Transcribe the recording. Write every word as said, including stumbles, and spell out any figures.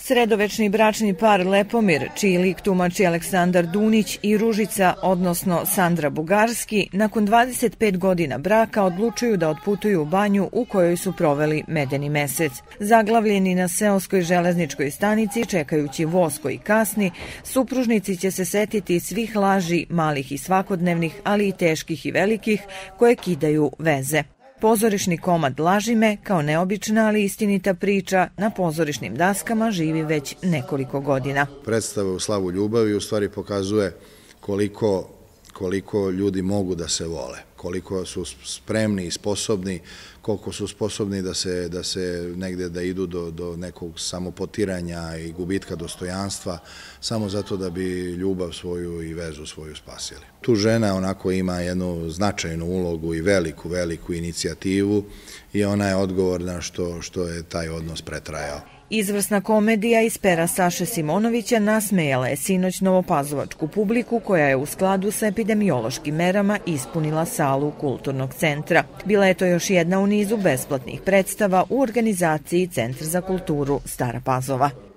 Sredovečni bračni par Lepomir, čiji lik tumači Aleksandar Dunić, i Ružica, odnosno Sandra Bugarski, nakon dvadeset pet godina braka odlučuju da otputuju u banju u kojoj su proveli medeni mesec. Zaglavljeni na seoskoj železničkoj stanici, čekajući voz koji kasni, supružnici će se setiti svih laži, malih i svakodnevnih, ali i teških i velikih, koje kidaju veze. Pozorišni komad Laži me, kao neobična ali istinita priča, na pozorišnim daskama živi već nekoliko godina. Predstava u slavu ljubavi u stvari pokazuje koliko, koliko ljudi mogu da se vole, koliko su spremni i sposobni, koliko su sposobni da se, da se negde da idu do, do nekog samopotiranja i gubitka dostojanstva, samo zato da bi ljubav svoju i vezu svoju spasili. Tu žena onako ima jednu značajnu ulogu i veliku, veliku inicijativu i ona je odgovorna što, što je taj odnos pretrajao. Izvrsna komedija iz pera Saše Simonovića nasmejala je sinoć novopazovačku publiku koja je u skladu sa epidemiološkim merama ispunila salu Kulturnog centra. Bila je to još jedna u nizu besplatnih predstava u organizaciji Centar za kulturu Stara Pazova.